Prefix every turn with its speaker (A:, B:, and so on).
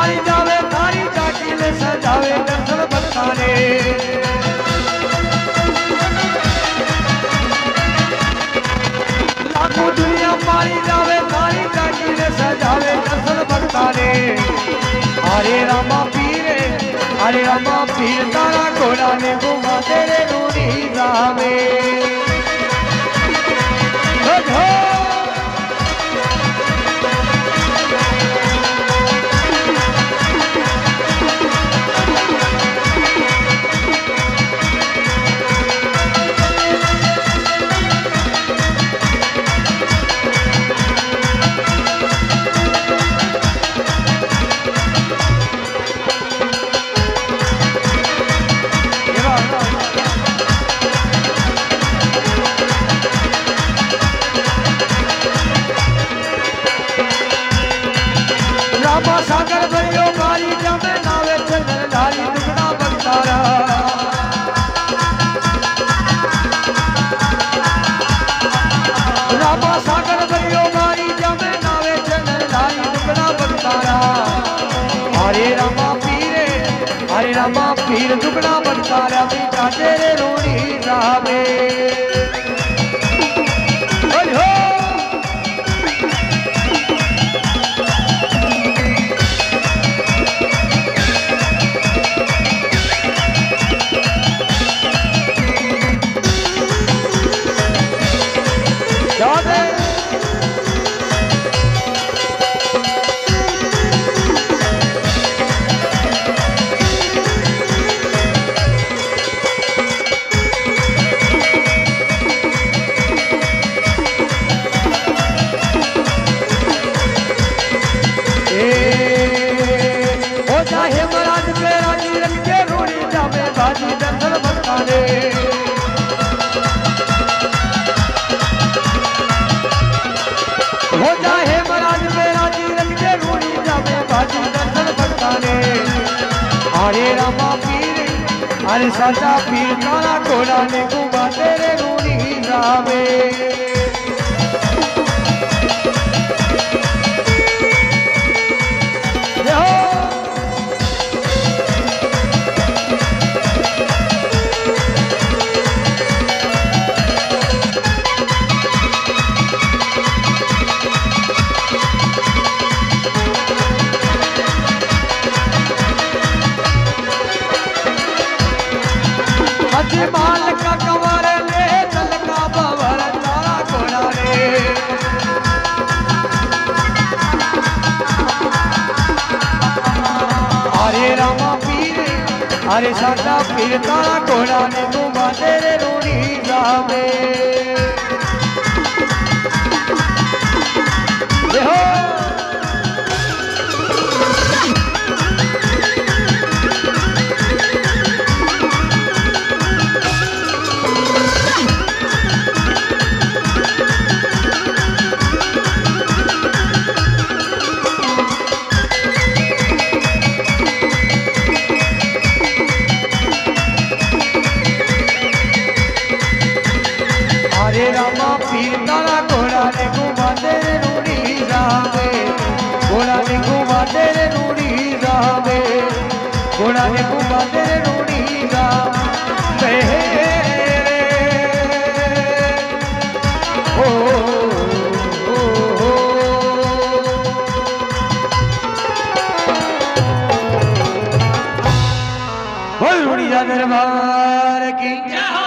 A: मारी जावे थारी जाकी ले सजावे दर्शन भक्ता ने लाखों दुनिया मारी जावे थारी जाकी ले सजावे दर्शन भक्ता ने हरे रामा पीर तारा घोड़ा ने घुमा तेरे रूनी जावे सागर भरियो गारी जमे नावे चंदन धारी दुगना बंतारा रामा सागर भरियो गारी जमे नावे चंदन धारी दुगना बंतारा हरे रामा पीर दुगना बंतारा बीटा तेरे रोनी रावे हो जाए महाराज मेरा जी रख के रूड़ी जावे बाजी दर्शन भक्ता ने हरे रामा पीर हरे साचा पीर तारा घोड़ा ने घुमा तेरे रूड़ी जावे माल का कंवर ले तलका बवर तारा घोड़ा रे हरे रामा पीर हरे साचा पीर तारा घोड़ा ने घुमा तेरे रूड़ी जावे हरे रामा पीर तारा घोड़ा ने घुमा तेरे रूड़ी जावे घोड़ा ने घुमा तेरे रूड़ी जावे घोड़ा ने घुमा तेरे रूड़ी जावे बोल रूड़ी दरबार की